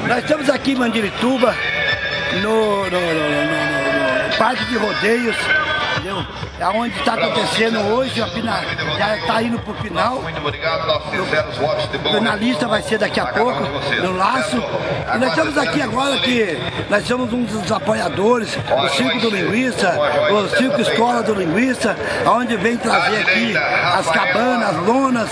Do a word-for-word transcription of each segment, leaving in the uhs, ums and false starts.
Nós estamos aqui em Mandirituba, no, no, no, no, no Parque de Rodeios, entendeu? É onde está acontecendo hoje, já está indo para o final. Muito obrigado, nós fizemos votos de bom. O jornalista vai ser daqui a pouco, no laço. E nós estamos aqui agora que nós somos um dos apoiadores, o Circo do Linguiça, o Circo Escola do Linguiça, onde vem trazer aqui as cabanas, as lonas,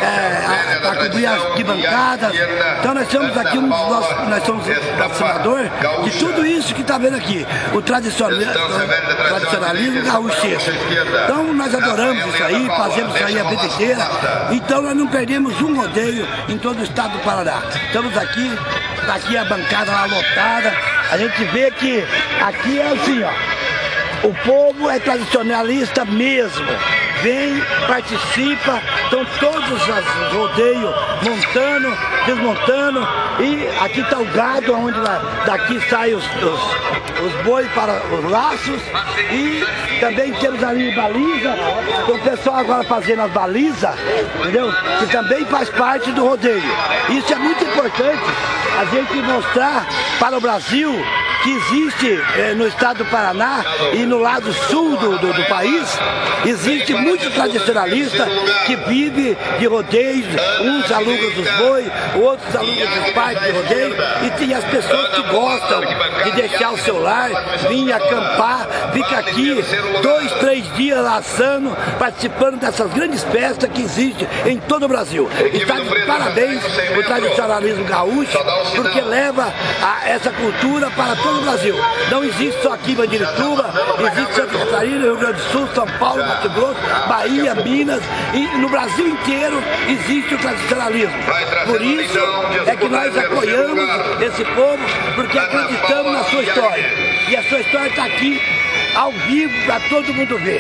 é, para cobrir as arquibancadas. Então nós estamos aqui, um dos nossos, nós somos patrocinador de tudo isso que está vendo aqui, o tradicionalismo, tradicionalismo gaúcho. Então nós adoramos isso aí, fazemos isso aí a vida inteira. Então nós não perdemos um rodeio em todo o estado do Paraná. Estamos aqui, tá aqui a bancada lá lotada. A gente vê que aqui é assim, ó. O povo é tradicionalista mesmo. Vem, participa, estão todos os rodeios montando, desmontando, e aqui está o gado, onde daqui saem os, os, os bois para os laços, e também temos ali baliza, o pessoal agora fazendo as balizas, entendeu? Que também faz parte do rodeio. Isso é muito importante, a gente mostrar para o Brasil que existe eh, no estado do Paraná e no lado sul do, do, do país, existe muito tradicionalista que vive de rodeios, uns alugam dos boi, outros alugam dos parques de rodeio, e tem as pessoas que gostam de deixar o seu lar, vir acampar, fica aqui dois, três dias assando, participando dessas grandes festas que existem em todo o Brasil. E está de parabéns o tradicionalismo gaúcho, porque leva a essa cultura para todo o Brasil. Não existe só aqui em Mandirituba, existe Santa Catarina, Rio Grande do Sul, São Paulo, Mato Grosso, Bahia, Minas, e no Brasil inteiro existe o tradicionalismo. Por isso é que nós apoiamos esse povo, porque acreditamos na sua história. E a sua história está aqui ao vivo para todo mundo ver.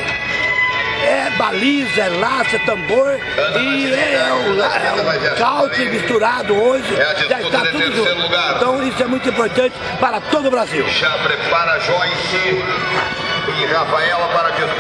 É baliza, é laço, é tambor, e é o, é o country misturado hoje, já está tudo junto. Então isso é muito importante para todo o Brasil. Já prepara Joyce e Rafaela para disputar.